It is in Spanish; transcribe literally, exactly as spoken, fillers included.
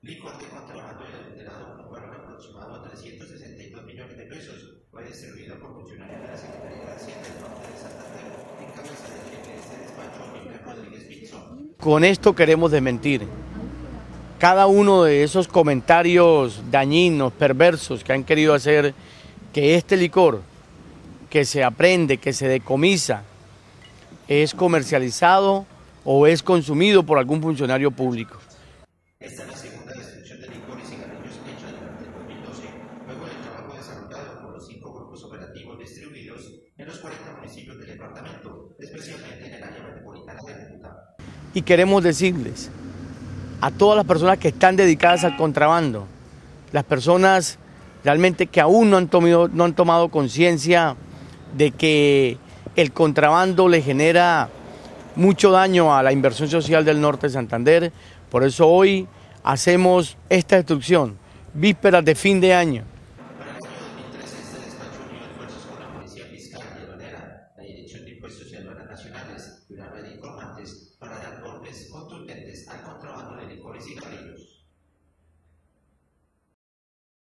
licor de contrabando adulterado con un valor aproximado a trescientos sesenta y dos millones de pesos. Fue distribuido por funcionarios de la Secretaría de Hacienda del Norte de Santander, en cabeza del jefe de este despacho, Miguel Rodríguez Pinzón. Con esto queremos desmentir cada uno de esos comentarios dañinos, perversos que han querido hacer que este licor que se aprende, que se decomisa, es comercializado o es consumido por algún funcionario público. Esta es la segunda destrucción de licor y cigarrillos hecha durante el dos mil doce, luego del trabajo desarrollado por los cinco grupos operativos distribuidos en los cuarenta municipios del departamento, especialmente en el área metropolitana de Bogotá. Y queremos decirles a todas las personas que están dedicadas al contrabando, las personas realmente que aún no han tomado, no han tomado conciencia de que el contrabando le genera mucho daño a la inversión social del norte de Santander. Por eso hoy hacemos esta destrucción, vísperas de fin de año. Para el año dos mil trece, este despacho unió esfuerzos con la Policía Fiscal y Aduanera, la Dirección de Impuestos y Aduanas Nacionales y una red de informantes para dar golpes contundentes al contrabando de licor y cigarrillos.